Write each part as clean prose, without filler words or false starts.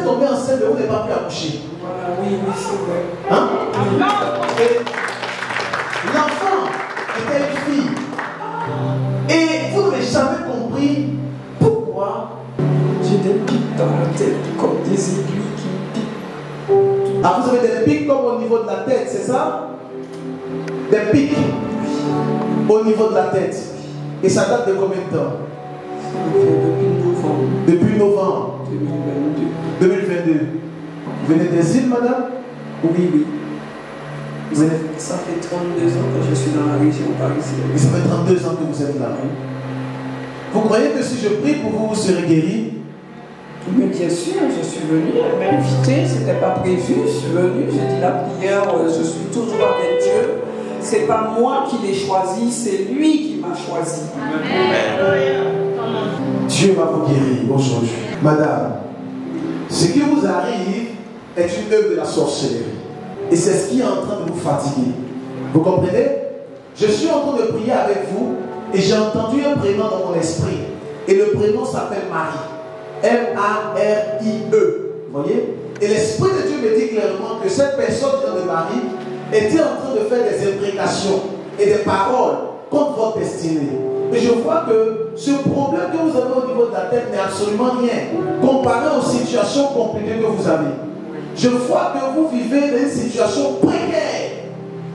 êtes tombé enceinte, mais vous n'avez pas pu accoucher. Voilà, oui, c'est vrai. Hein? Et l'enfant était une fille. Et vous n'avez jamais compris pourquoi. J'ai des pics dans la tête, comme des aiguilles qui piquent. Ah, vous avez des pics comme au niveau de la tête, c'est ça? Des pics au niveau de la tête. Et ça date de combien de temps? Depuis novembre. Depuis novembre 2022. Vous venez des îles, madame? Oui, oui. Vous venez... Ça fait 32 ans que je suis dans la région parisienne. Et ça fait 32 ans que vous êtes là. Vous croyez que si je prie pour vous, vous serez guéri? Mais bien sûr, je suis venue, elle m'a invité, ce n'était pas prévu, je suis venue, j'ai dit la prière, je suis toujours avec Dieu. C'est pas moi qui l'ai choisi, c'est lui qui m'a choisi. Amen. Dieu va vous guérir aujourd'hui. Madame, ce qui vous arrive est une œuvre de la sorcellerie. Et c'est ce qui est en train de vous fatiguer. Vous comprenez? Je suis en train de prier avec vous et j'ai entendu un prénom dans mon esprit. Et le prénom s'appelle Marie. M-A-R-I-E. Vous voyez? Et l'Esprit de Dieu me dit clairement que cette personne de Marie était en train de faire des imprécations et des paroles contre votre destinée. Et je vois que ce problème que vous avez au niveau de la tête n'est absolument rien comparé aux situations compliquées que vous avez. Je vois que vous vivez dans une situation précaire,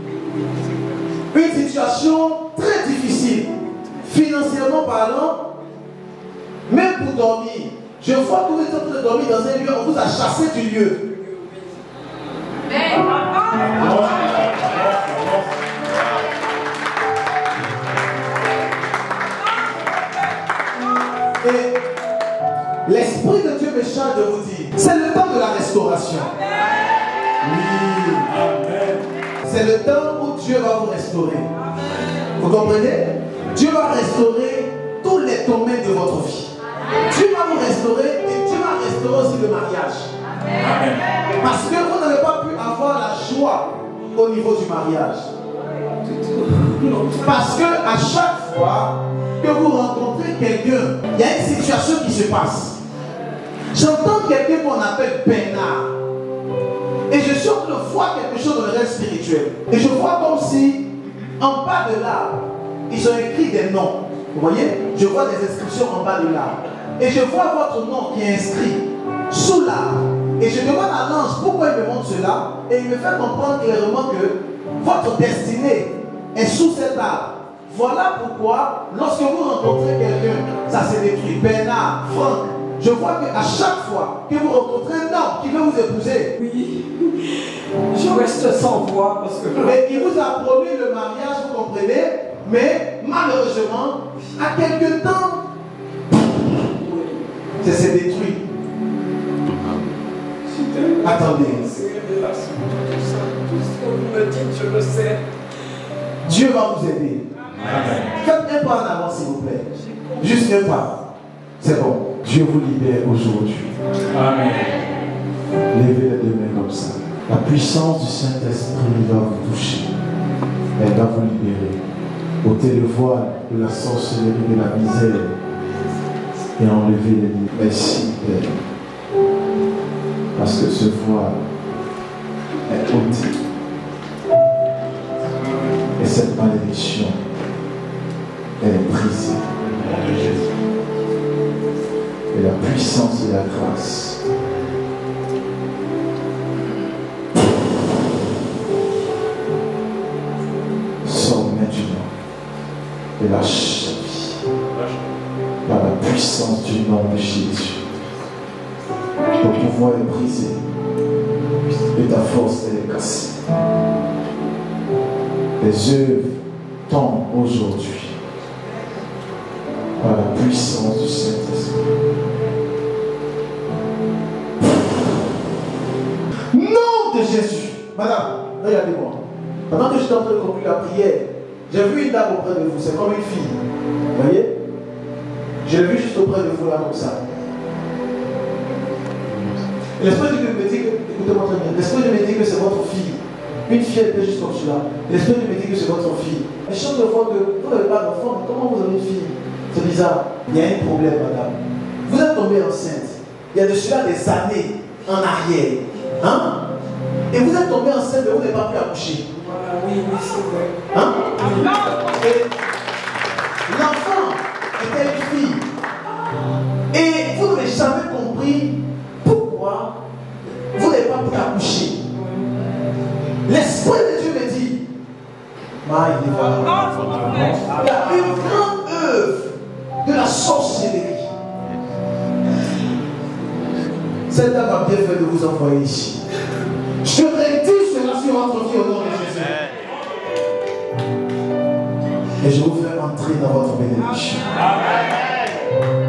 une situation très difficile, financièrement parlant, même pour dormir. Je vois que vous êtes en train de dormir dans un lieu, on vous a chassé du lieu. Et l'Esprit de Dieu me charge de vous dire, c'est le temps de la restauration. Oui. C'est le temps où Dieu va vous restaurer. Vous comprenez? Dieu va restaurer tous les domaines de votre vie. Dieu va vous restaurer et Dieu va restaurer aussi le mariage. Amen. Parce que vous n'avez pas pu avoir la joie au niveau du mariage. Parce que à chaque fois que vous rencontrez quelqu'un, il y a une situation qui se passe. J'entends quelqu'un qu'on appelle Bernard. Et je suis en train de voir quelque chose dans le rêve spirituel. Et je vois comme si, en bas de l'arbre, ils ont écrit des noms. Vous voyez? Je vois des inscriptions en bas de l'arbre. Et je vois votre nom qui est inscrit sous l'arbre. Et je demande à l'ange pourquoi il me montre cela. Et il me fait comprendre clairement que votre destinée est sous cet arbre. Voilà pourquoi, lorsque vous rencontrez quelqu'un, ça se détruit. Bernard, Franck, je vois qu'à chaque fois que vous rencontrez un homme qui veut vous épouser, oui, je reste sans voix parce que... Mais il vous a promis le mariage, vous comprenez? Mais malheureusement, à quelque temps, ça s'est détruit. Attendez. Tout ce que vous me dites, je le sais. Dieu va vous aider. Amen. Faites un pas en avant, s'il vous plaît. Juste un pas. C'est bon. Dieu vous libère aujourd'hui. Amen. Levez les deux mains comme ça. La puissance du Saint-Esprit va vous toucher. Elle va vous libérer. Ôtez le voile de la sorcellerie, de la misère. Et enlevez les lits. Merci, Père. Parce que ce voile est ôté. Et cette malédiction, elle est brisée. Et la puissance et la grâce sort maintenant et lâche sa vie par la puissance du nom de Jésus. Ton pouvoir est brisé et ta force est cassée. Les œuvres tombent aujourd'hui par la puissance du Saint-Esprit. Nom de Jésus. Madame, regardez-moi. Pendant que j'étais en train de conclure la prière, j'ai vu une dame auprès de vous. C'est comme une fille. Vous voyez? Je l'ai vu juste auprès de vous là comme ça. Et l'Esprit de Dieu me dit que, écoutez-moi très bien, l'Esprit de Dieu me dit que c'est votre fille. Une fille, elle était juste comme cela. L'Esprit de Dieu me dit que c'est votre fille. Mais chaque fois que vous n'avez pas d'enfant, comment vous avez une fille? C'est bizarre. Il y a un problème, madame. Vous êtes tombée enceinte. il y a de cela des années en arrière. Hein? Et vous êtes tombé enceinte et vous n'avez pas pu accoucher. Oui, c'est vrai. Hein? Et l'enfant était une fille. Et vous n'avez jamais compris pourquoi vous n'avez pas pu accoucher. L'Esprit de Dieu me dit, il y a une grande œuvre de la sorcellerie. Cette dame a bien fait de vous envoyer ici. Je rédis cela sur votre vie au nom de Jésus. Et je vous fais entrer dans votre bénédiction. Amen.